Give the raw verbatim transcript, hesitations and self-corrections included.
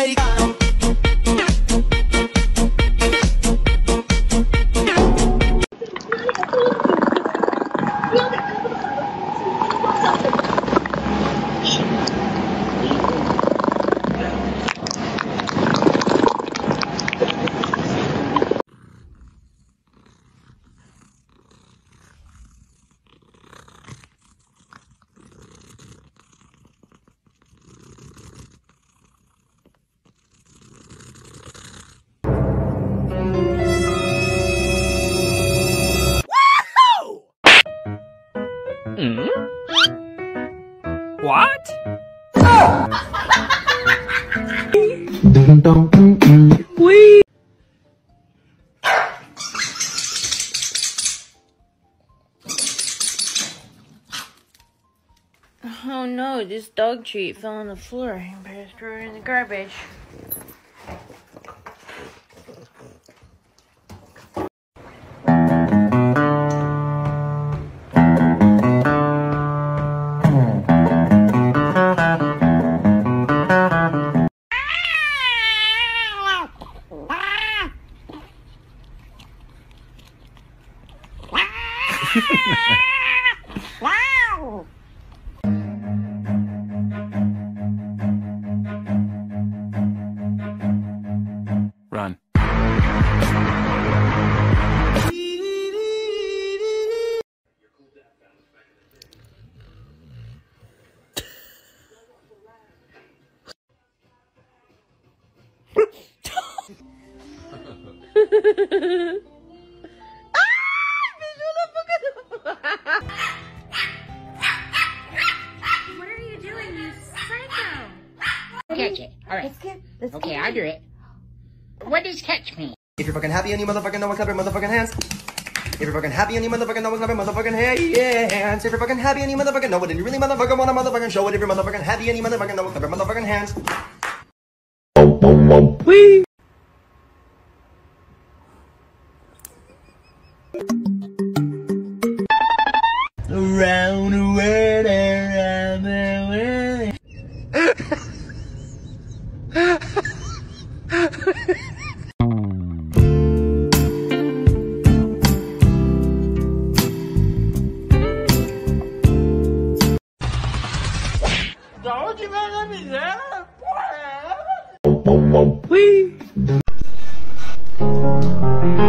americano. Mm? What? Wee. Oh no, this dog treat fell on the floor. I better throw it in the garbage. Run. What are you doing, you psycho? Catch it. All right. Let's get, let's Okay, get I'll do it. What does catch mean? If you're fucking happy and you motherfucking know it, clap your motherfucking hands. If you're fucking happy and you motherfucking know it, clap your motherfucking hands. If you're fucking happy and you motherfucking know it, and you really motherfucking wanna motherfucking show it. If you're motherfucking happy and you motherfucking know it, clap your motherfucking hands. Wee. Around the world, around the world. Don't you let me there? Wee.